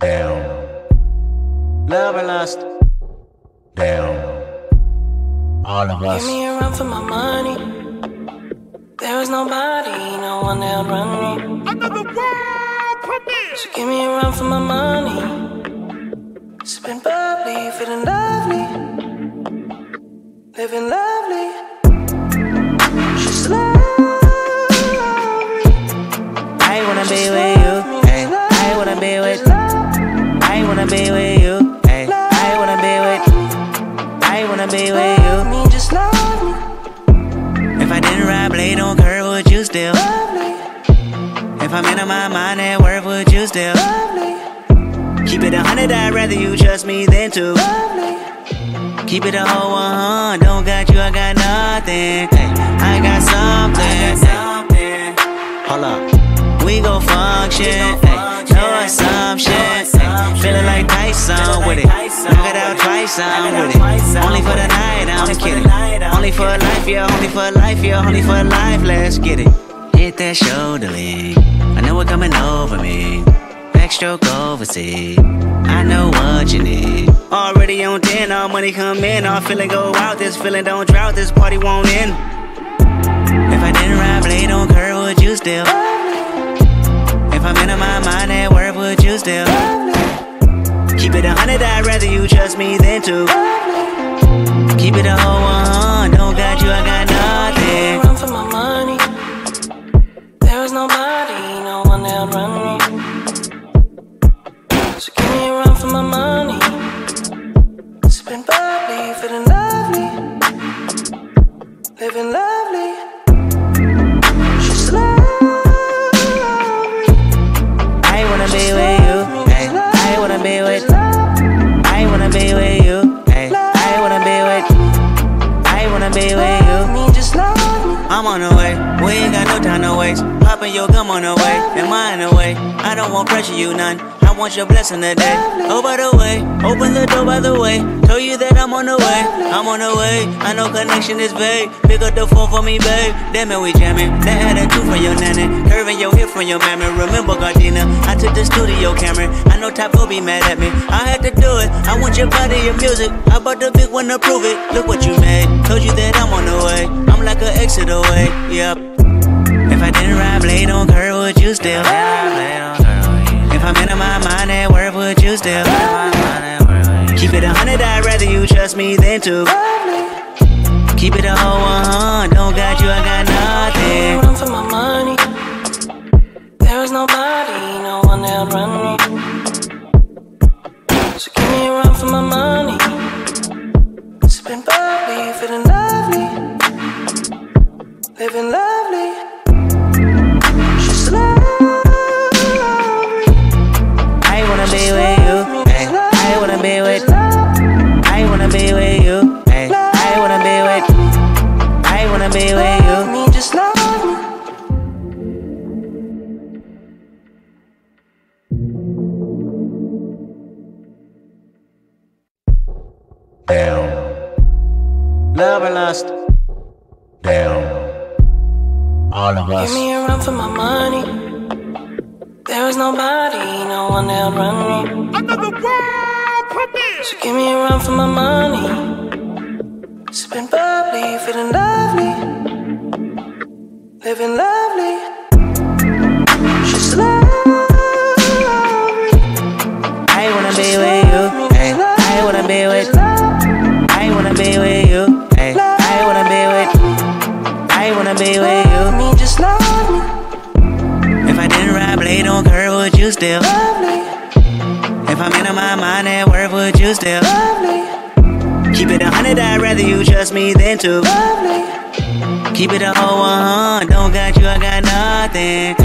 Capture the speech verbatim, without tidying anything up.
Damn. Love and lust. Damn. All of us. Give me a run for my money. There is nobody, no one that'll run me. Another world premiere. So give me a run for my money. Sipping bubbly, feeling lovely, living lovely. She's lovely. I wanna be with you. Hey, I wanna be with. I wanna be with you. Hey, I wanna be with. I wanna be with you. Me, just love me. If I didn't ride blade on curve, would you still? Lovely, If I'm in my mind at work, would you still? lovely, Keep it a hundred, I'd rather you trust me than to. lovely. Keep it a whole one, don't got you, I got nothing. Hey, I got something. Hey, hold up, we gon' function. Hey, no assumption. Hey, feeling like Tyson with it. Knock it out twice, I'm with it. Only for the night, I'm kidding. Only for life, yeah, only for life, yeah, only for life. Let's get it. Hit that shoulder lean. I know it coming over me. Backstroke overseas. I know what you need. Already on ten, all money come in. All feeling go out, this feeling don't drought, this party won't end. If I didn't ride blade on curve, would you still? If I'm in my mind at work, would you still? Keep it a hundred, I'd rather you trust me than to. Keep it a whole one, don't got you, I got nothing. Run for my money. There is nobody, no one that'll run me. So give me a run for my money. Sipping bubbly, feeling lovely, living lovely. She's lovely. I wanna be with you. Hey, I wanna be with. I wanna be with you. Hey, I wanna be with. I wanna be with you. Me, just love me. I'm on the way, we ain't got no time to waste. Poppin' your gum on the way, and mine away. I don't want pressure, you none. I want your blessing today. Oh, by the way, open the door by the way. Told you that I'm on the way, I'm on the way. I know connection is vague. Pick up the phone for me, babe. Damn it, we jamming. That attitude from your nanny, curving your hip from your mammy. Remember, Gardena, I took the studio camera. I know Top will be mad at me. I had to do it. I want your body, your music. I bought the big one to prove it. Look what you made. Told you that I'm on the way. I'm like an exit away. Yep. If I didn't ride blade on curve, would you still? If I'm in my mind at work, would you still? Keep it a hundred, I'd rather you trust me than to. Keep it a whole one, don't got you, I got nothing. Run for my money. There is nobody, no one that'll run me. So give me a run for my money. Sipping bubbly, feeling lovely, living lovely. She's lovely. I wanna be with you. Hey, I wanna be with. I wanna be with you. Hey, I wanna be with. I wanna be with you. Me, just love me. Damn. Love and lust. Damn. All of us. Give me a run for my money. There is nobody, no one that'll run me. Another world premiere. So give me a run for my money. Sipping bubbly, feeling lovely, living lovely. She's lovely. I wanna be with you. Hey, I wanna be with. I wanna be with you. Hey, I wanna be with. I wanna be with you. Me, just love me. If I didn't ride blade on curve, would you still? Lovely, If I'm in my mind at work, would you still? lovely, Keep it a hundred, I'd rather you trust me than to. lovely. Keep it a whole one, don't got you, I got nothing.